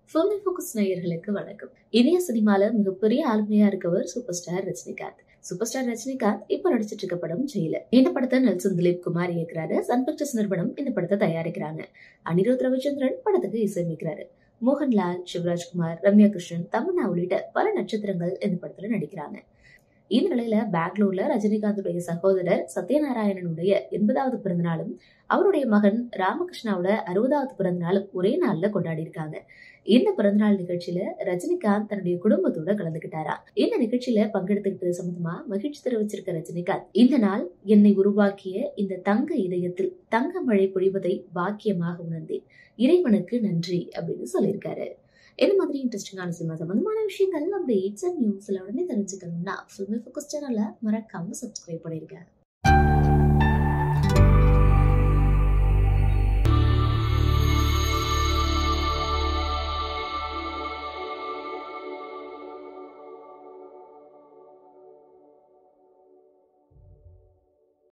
Filmi focus நேயர்களுக்கு வணக்கம். இந்திய சினிமால மிகப்பெரிய ஆளுமையா இருக்கவர் super star Rajinikanth. Super star Rajinikanth இப்ப நடிச்சிட்டு இருக்க படம் ஜெயிலர். இந்த படத்தை நெல்சன் திலீப் குமார் இயக்குறாரு. சன் பிக்சர்ஸ் நிறுவனம் இந்த படத்தை தயாரிக்கிறாங்க. அனிருத் ரவிச்சந்திரன் படத்துக்கு இசையமைக்கிறாரு. மோகன்லால், சிவராஜ்குமார், ரம்யா கிருஷ்ணன், தமன்னா உள்ளிட்ட பல நட்சத்திரங்கள் இந்த படத்துல நடிக்கிறாங்க. இந்த நிலையில பெங்களூர்ல ரஜினிகாந்துடைய சகோதரர் சத்யநாராயணனுடைய 80வது பிறந்த நாளும் அவருடைய மகன் ராமகிருஷ்ணாவோட 60வது பிறந்த நாளும் ஒரே நாள்ல கொண்டாடி இருக்காங்க. இந்த பிறந்தநாள் நிகழ்ச்சியில ரஜினிகாந்த் தன்னுடைய குடும்பத்தோட கலந்துகிட்டாரா. இந்த நிகழ்ச்சியில பங்கெடுத்துக்கிட்டது சம்பந்தமா மகிழ்ச்சி தெரிவிச்சிருக்க ரஜினிகாந்த், இந்த நாள் என்னை உருவாக்கிய இந்த தங்க இதயத்தில் தங்க மழை பொழிவதை பாக்கியமாக உணர்ந்தேன், இறைவனுக்கு நன்றி அப்படின்னு சொல்லியிருக்காரு. இந்த மாதிரி இன்ட்ரெஸ்டிங்கான சினிமா சம்பந்தமான விஷயங்கள் அப்டேட்ஸ் அண்ட் நியூஸ்ல உடனே தெரிஞ்சுக்கணும்னா ஃபில்மி ஃபோக்கஸ் சேனலை மறக்காம சப்ஸ்கிரைப் பண்ணிருக்கேன்.